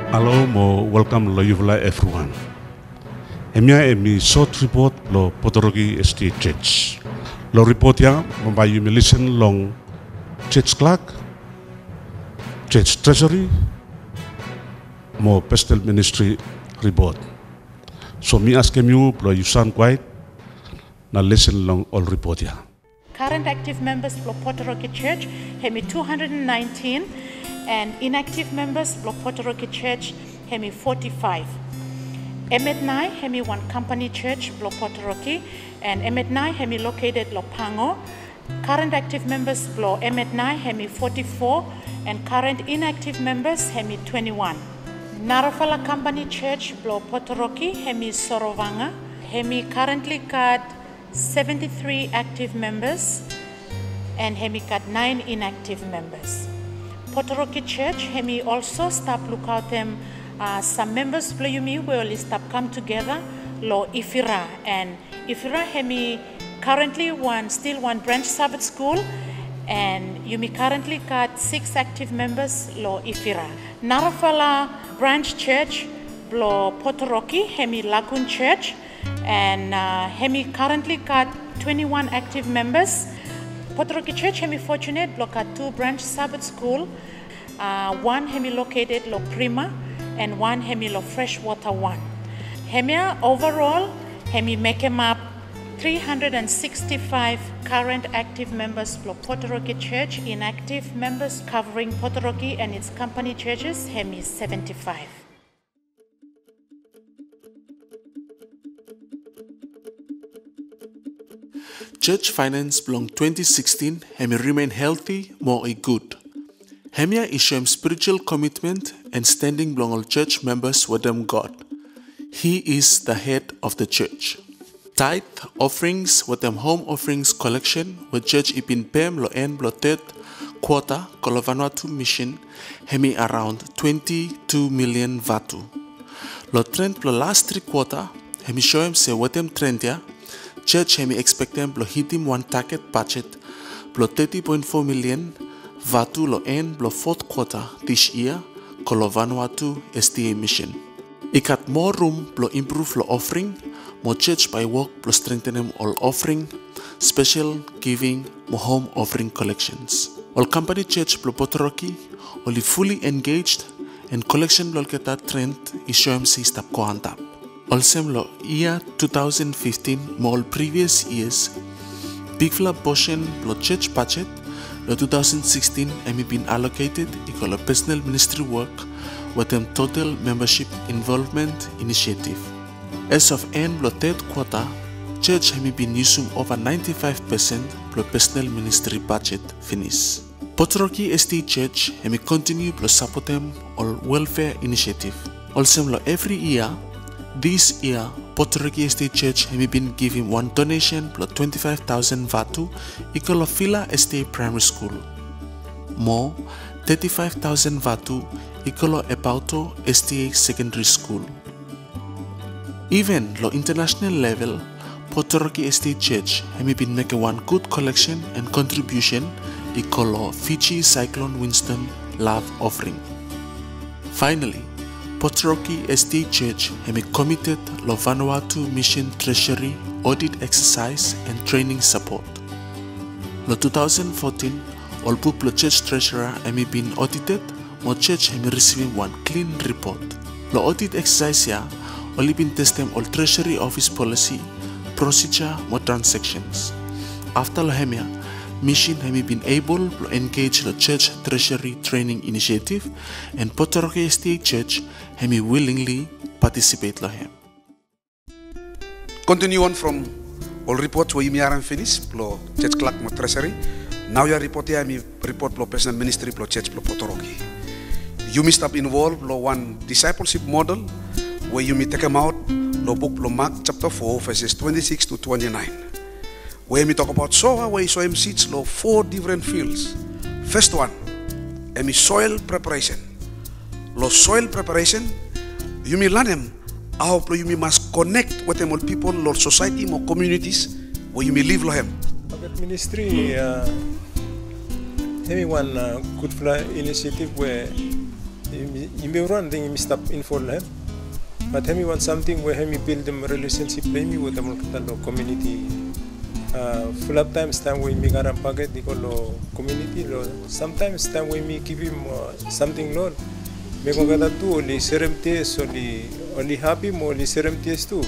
Hello, mo welcome lo yuvla everyone. Emia emi short report lo Potoroki Estate Church. Lo report ya membayu mi listen long church clerk, church treasury, mo pastoral ministry report. So mi ask you lo you sound quiet na listen long all report ya. Current active members for Potoroki Church, Hemi 219, and inactive members for Potoroki Church, Hemi 45. Emet9, Hemi one company church, Blo Potoroki, and Emet9, Hemi located Lopango. Current active members, Blo Emet9, Hemi 44, and current inactive members, Hemi 21. Narafala company church, Blo Potoroki, Hemi Sorovanga, Hemi currently got 73 active members, and Hemi got 9 inactive members. Potoroki Church, Hemi also stop look out them some members play yumi will stop come together lo Ifira, and Ifira Hemi currently still one branch Sabbath school, and yumi currently got 6 active members lo Ifira. Narafala branch church lo Potoroki Hemi Lagoon Church, and Hemi currently got 21 active members. Potoroki Church Hemi fortunate block at 2 branch Sabbath school, 1 Hemi located lo Prima, and 1 Hemi lo Freshwater 1. Hemia overall Hemi make him up 365 current active members for Potoroki Church, inactive members covering Potoroki and its company churches Hemi 75. Church finance belong 2016 Hemi remain healthy, more a good. Hemia issue spiritual commitment and standing belong all church members with them God. He is the head of the church. Tithe offerings with them home offerings collection with church ipin pem lo en blo third quarter Kolovanuatu mission Hemi around 22 million vatu. Lo trend blo last 3 quarter Hemi show him say what them trend ya. Church Hemi expect them to hit him one target budget blo 30.4 million vatu lo end blo 4th quarter this year Kolovanuatu STA mission. Ik had more room blo improve lo offering, more church by work blo strengthen them all offering, special giving, more home offering collections. All company church blo Potoroki only fully engaged and collection blo get that trend is show him see stop go on top. Also, lo year 2015, more previous years, big portion lo church budget, lo 2016, Hemi been allocated equal a personal ministry work with them total membership involvement initiative. As of end lo 3rd quarter, church Hemi been using over 95% lo personal ministry budget finish. Potoroki ST Church Hemi continue to support them all welfare initiative. Also, lo every year. This year, Potoroki Estate Church have been giving one donation plus 25,000 vatu equal of Villa Estate Primary School. More 35,000 vatu equal of Epauto STA Secondary School. Even lo international level, Potoroki Estate Church have been making one good collection and contribution equal of Fiji Cyclone Winston Love Offering. Finally, Potoroki ST Church have committed lo Vanuatu Mission Treasury audit exercise and training support. Lo 2014, all Puplo Church Treasurer have been audited, more church have receiving one clean report. Lo audit exercise ya, only been testing all Treasury Office policy, procedure, more transactions. After lo hemia, mission have been able to engage the church treasury training initiative, and Potoroki STA Church have willingly participate lo hem. Continue on from all reports where you are finished plo church clerk mo treasury. Now you report here me report plo personal ministry plo church plo Potoroki. You must have involved lo one discipleship model where you may take them out lo book plo Mark chapter 4 verses 26 to 29. Where we talk about soil, where you saw him seeds lo 4 different fields. First one, soil preparation. Lo soil preparation, you may learn them how you must connect with them all people, lo society, or communities where you may live lo him. That ministry, one good initiative where Imi run thing imi stop in for them. But hemi want something where hemi build them relationship me with them community. Full up times time we me garam paget di lo community lo. Sometimes time we me give him something lo. Me ko kata tu oli seremtes oli happy mo oli seremtes tu.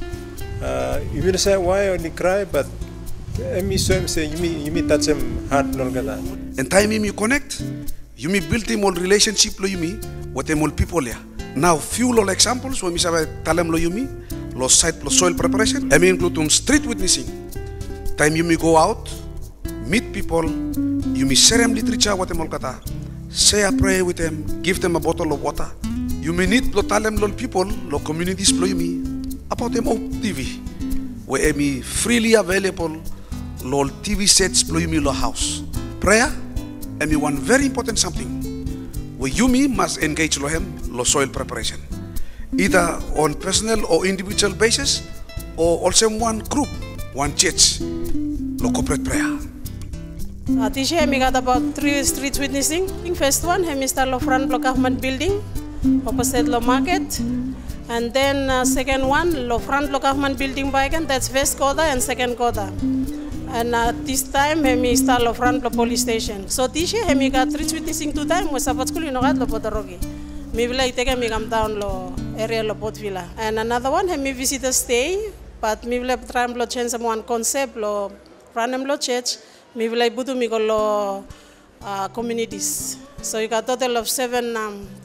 You will say why only cry, but emi so em say you me touch him heart no kata. And time you connect, you me build him all relationship lo you me with them all people ya. Now few lo examples when me sabe talem lo you me lo site lo soil preparation. I mean include street witnessing. Time you me go out, meet people, you me share them literature with them all kata. Say a prayer with them, give them a bottle of water. You may need lo talem lo people lo communities lo you me about them on TV, where me freely available lo TV sets lo you me lo house. Prayer, and me one very important something. Where you me must engage lo him lo soil preparation, either on personal or individual basis, or also one group, one church, lo corporate prayer. This year we got about 3 street witnessing. First one, we start lo front block government building, opposite lo market, and then second one lo front block government building by again. That's first quarter and second quarter. And this time we start lo front lo police station. So this year we got 3 witnessing 2 times. We support school in lo Potoroki. We will take me come down lo area lo Port Villa. And another one we visit the stay, but we will try to change some one concept lo random lo church. We will able to go lo communities. So you got total of 7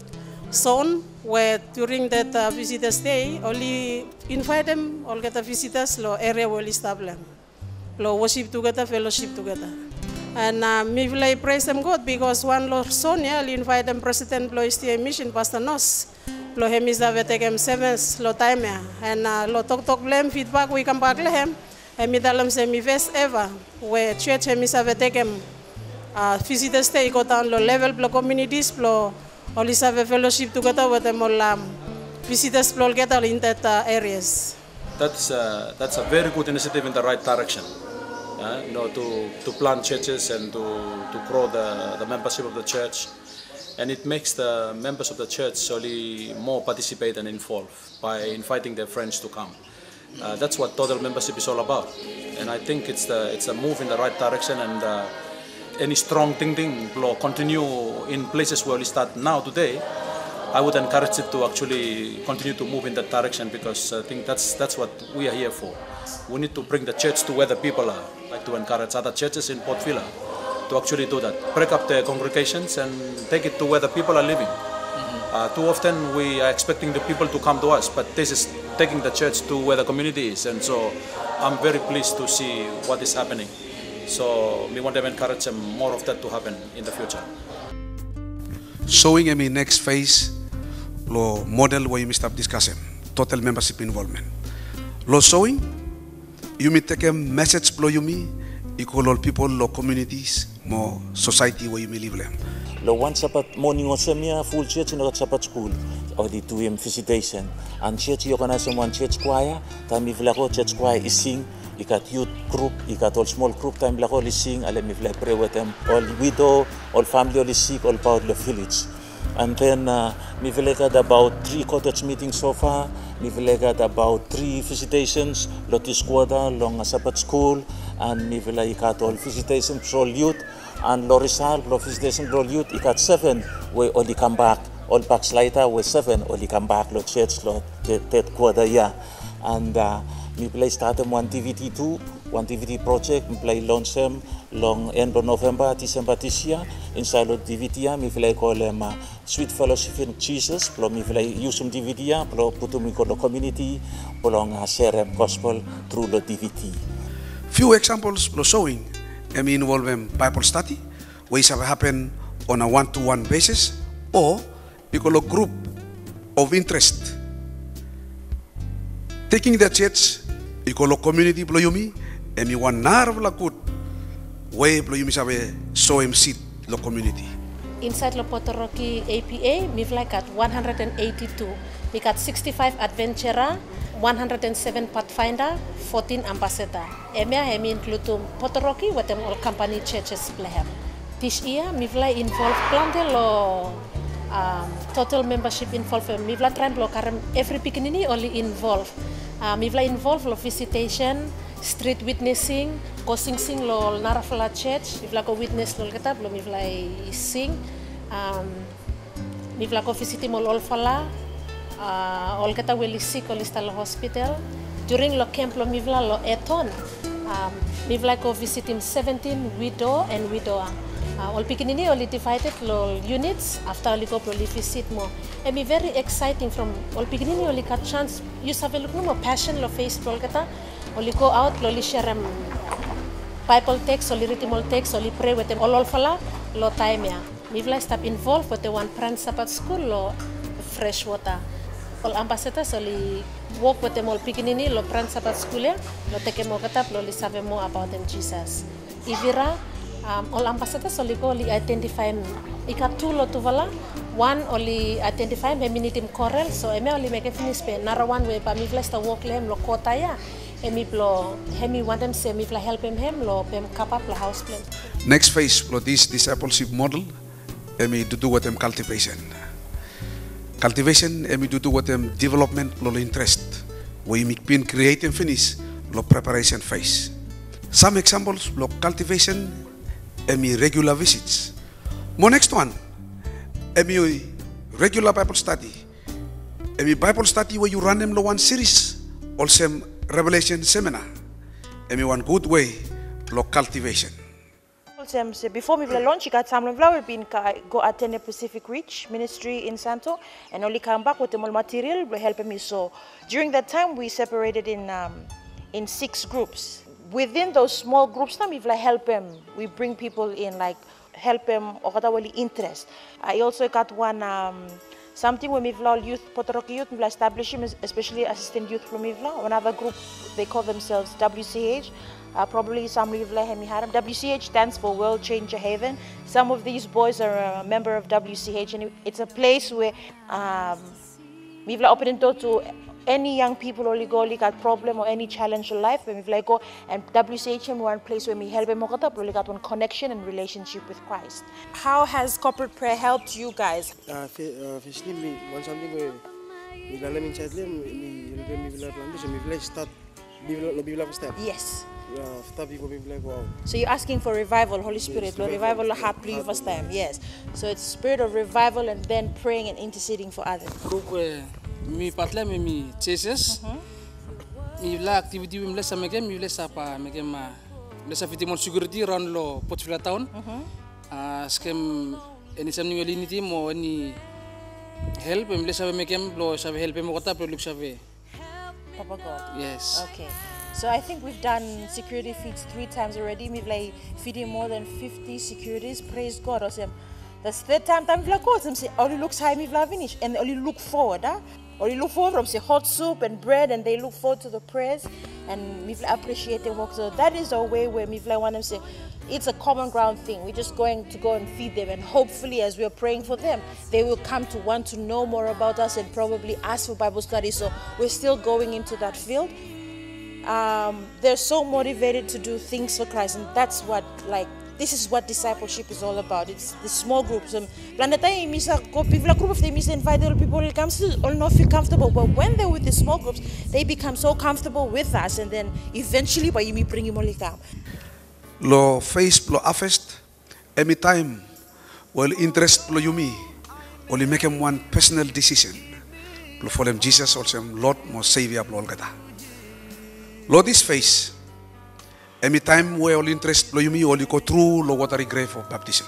zone where during that visitor stay only invite them all get the visitors lo area will establish. Lo worship together, fellowship together. And we will praise them God because one lo son yeah, invite them President lo STA mission Pastor Nos. Lo hemis have taken 7 lo time yeah. And lo talk blame feedback we come back lehem. And we tell say me first ever where church hemis have taken visitors stay go down lo level lo communities lo only have fellowship together with them all visitors lo get in that areas. That's a very good initiative in the right direction. You know, to plant churches and to grow the membership of the church, and it makes the members of the church only more participate and involved by inviting their friends to come. That's what total membership is all about, and I think it's a move in the right direction. And any strong thinking will continue in places where we start now today. I would encourage it to actually continue to move in that direction because I think that's what we are here for. We need to bring the church to where the people are. Like to encourage other churches in Port Villa to actually do that. Break up their congregations and take it to where the people are living. Too often we are expecting the people to come to us, but this is taking the church to where the community is. And so I'm very pleased to see what is happening. So we want to encourage more of that to happen in the future. Showing me next phase, lo model where you start discussing total membership involvement. Lo showing, you may take a message blow you me, equal all people, lo communities, more society where you may live them. Lo one Sabbath morning or semia full church in a Sabbath school or the 2 a.m. visitation and church organize one church choir. Time if la church choir is sing. You got youth group, you got all small group. Time la is sing. I let me pray with them. All widow, all family, all sick, all part of the village. And then we got about 3 cottage meetings so far. We got about 3 visitations, Lotus Quarter, long Sabbath school, and we got all visitations, all youth, and Lorisal, visitation, all youth. We got 7 where only come back, all backslider, where 7 only come back, lo church, lo that quarter year. And we started one DVD too, one DVD project, we launch them long end of November, December this year. Inside the DVD, we call them Sweet Fellowship in Jesus. We use some DVD, we put them in the community, we share gospel through the DVD. Few examples showing, involve Bible study, where it happen on a one-to-one basis, or because a group of interest. Taking the church, because a community blow you me, and me one nerve la good way blow you me sabe so seat the community. Inside the Potoroki APA, we've got 182. We got 65 adventurer, 107 pathfinder, 14 ambassador. Emia include Potoroki with them all company churches play. This year, we've involved planted total membership involved. Mivla try block every pikinini only involved. Mivla involved lo visitation, street witnessing, ko sing lo Narafala Church. Mivla ko witness lo kita lo mivla sing. Mivla ko visiting all Olfala. All kita will sick all ista lo hospital. During lo camp lo mivla lo eton. Mivla ko visiting 17 widow and widower. All pikinini only divided lo units after only go pro visit mo. And me very exciting from all pikinini only got chance use have a look no passion lo face pro kata only go out lo share Bible text only read all text only pray with them all fala lo time ya. Mivla step involved with the one pran sabat school lo fresh water. All ambassadors only walk with them all pikinini lo pran sabat school ya lo take mo kata lo save more about them Jesus. Ivira all ambassadors only identify ika two lo tuvala one only identify him corel so eme only make finish pe nara one way pa mivla sta walk lem lo kota ya emi blo hemi want them say mivla help him lo pem kapap lo house plan. Next phase for this discipleship model emi do with them cultivation emi do with them development lo interest we make pin create and finish lo preparation phase. Some examples lo cultivation emi regular visits. Mo next one, emi regular Bible study. Emi Bible study where you run them lo one series, also Revelation seminar. Emi one good way lo cultivation. Before we launch, we got time. We've been go attend the Pacific Reach Ministry in Santo, and only come back with the material will help me. So during that time, we separated in 6 groups. Within those small groups, we help them. We bring people in, like help them or interest. I also got one something with Mivla youth, Potoroki youth, Mivla establish him, especially assistant youth from Mivla. Another group, they call themselves WCH. Probably some Mivla Hemiharam. WCH stands for World Changer Haven. Some of these boys are a member of WCH, and it's a place where Mivla opening door to any young people only got problem or any challenge in life, when we go and WCHM one place where we help them got one connection and relationship with Christ. How has corporate prayer helped you guys? Firstly, me want something where we learn in chat Yes. Wow. So you're asking for revival, Holy Spirit, revival happily first time, yes. So it's spirit of revival and then praying and interceding for others. Mi patla mi chases mi la activity mi la sameke mi la sapa meke ma la safiti mon security ron lo potfila town skem any something unity mo any help mi la sabe meke lo sabe help mo kota pro look sabe Papa God. Yes. Okay. So I think we've done security feeds 3 times already. We've like feeding more than 50 securities. Praise God. Awesome. That's the third time we've like say only looks high we've finish and only look forward, Only look forward from say hot soup and bread, and they look forward to the prayers and we've appreciate the work. So that is our way where we've want to say it's a common ground thing. We're just going to go and feed them, and hopefully as we're praying for them, they will come to want to know more about us and probably ask for Bible study. So we're still going into that field. They're so motivated to do things for Christ, and that's what this is what discipleship is all about. It's the small groups. Group of them invite people will come still or not feel comfortable. But when they're with the small groups, they become so comfortable with us, and then eventually by you bring him only come. Lo face lo affest every time well interest lo yumi only make him one personal decision. Lo for them Jesus also Lord mo Savior lo kata. Lo this face every time we all interest lo yumi only go through lo watery grave of baptism.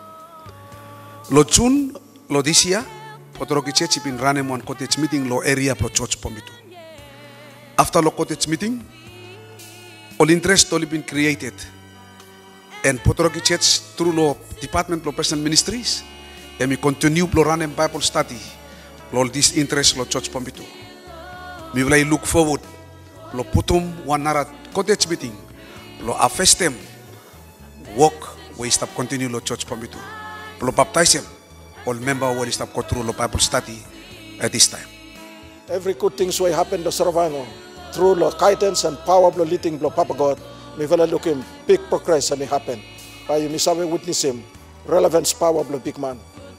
Lo June lo this year Potoroki Church been running one cottage meeting lo area pro church pomitu. After lo cottage meeting, all interest only been created. And Potoroki Church through lo department lo personal ministries, and we continue lo running Bible study. Lo this interest lo church pomitu. We will look forward lo putum one nara cottage meeting. Lo affest them, walk, we stop continue lo church pomitu. Lo baptize them, all member will stop go through lo Bible study at this time. Every good things will happen to survival through lo guidance and power of lo leading lo Papa God. Me will look him big progress and it happen. By you me sabe witness him relevance power of lo big man.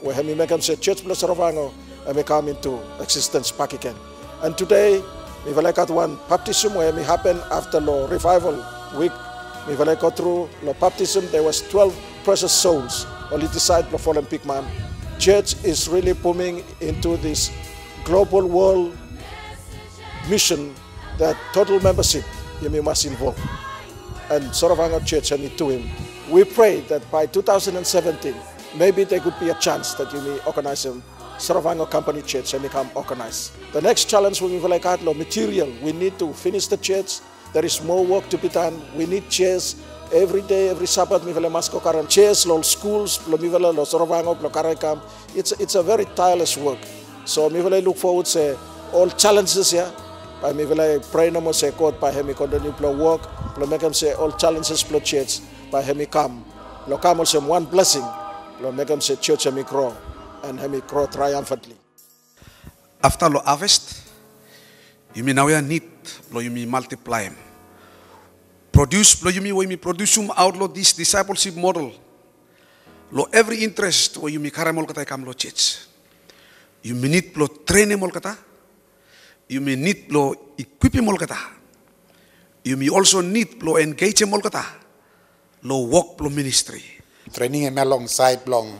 where we make them say church plus Saravango and we come into existence back again. And today, we will got one baptism where we happen after the revival week. We will go through the baptism. There was 12 precious souls, only disciple of fallen big man. Church is really booming into this global world mission that total membership you must involve. And Saravango Church and it to him. We pray that by 2017, maybe there could be a chance that you may organize a Saravango Company Church and become organized. The next challenge we will like material. We need to finish the church. There is more work to be done. We need chairs every day, every Sabbath. We will masko karan chairs, lo schools, lo mi will lo Saravango, lo karakam. It's a very tireless work. So we will look forward to all challenges here. By me will pray no more say God by him continue to work. Lo make him say all challenges plo church by him come. Lo come also one blessing. Lo make him say church him grow and him grow triumphantly. After lo harvest, you may now need lo you may multiply him. Produce lo you may produce out lo this discipleship model. Lo every interest wo you may karamol kata kam lo church. You may need lo train mol kata. You may need lo equip mol kata. You may also need lo engage mol kata. Lo work lo ministry. Training him alongside long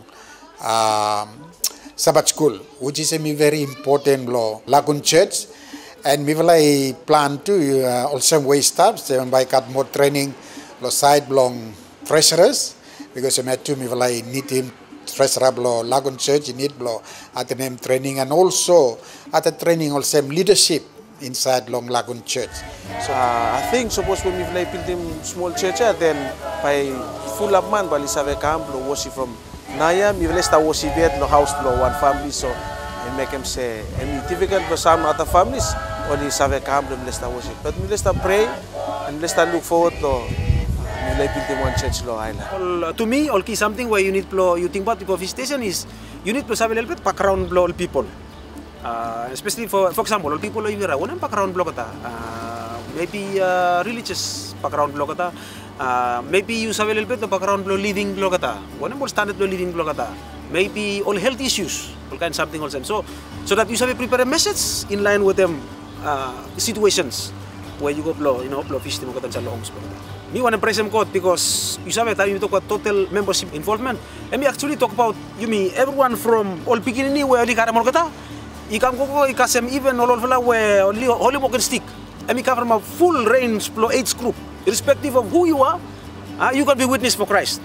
Sabbath school, which is a very important lo Lagoon Church. And we will plan to also waste staff, so by got more training lo side long treasurers, because we will need him treasurer lo Lagoon Church, you need lo at the name training, and also at the training also leadership inside long Lagoon Church. So I think suppose when we build him small church, then by full up man, by Save camp lo worship from Naya, we will start worship at lo house lo one family, so and make him say, and difficult for some other families, or the Save camp lo start worship. But we start pray and let's start look forward to we build him one church lo island. To me, all key something where you need to you think about the visitation is you need to have a little bit background blow all people. Especially for example, all people over here, one background blow kata, maybe religious background blow kata, maybe you have a little bit of background blow living blow kata, one more standard blow living blow kata, maybe all health issues, all kind of something also. So that you have a prepare a message in line with them situations where you go blow, blow fish to kata sa longs. Me want to praise him God because you have a time you talk about total membership involvement, and we actually talk about you mean everyone from all beginning where you karamol kata. Ikam ko ikasem even all where only holy walk and stick. And we come from a full range age group, irrespective of who you are, you can be witness for Christ.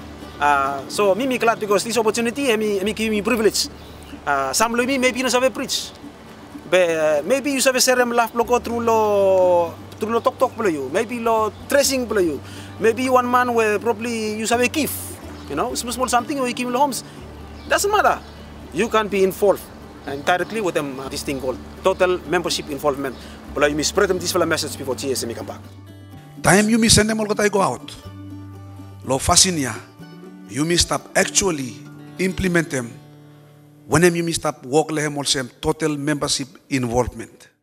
So me glad because this opportunity me give me privilege. Some me maybe you have a preach, but maybe you have a serum laugh go through lo talk you, maybe lo tracing you, maybe one man where probably you have a gift, small something or you give homes. Doesn't matter. You can be involved. And directly with them, this thing called total membership involvement. But you may spread them this message before GSM come back. Time you may send them all go out. Lo fascinia, you may stop actually implement them. When you may stop work lehem also total membership involvement.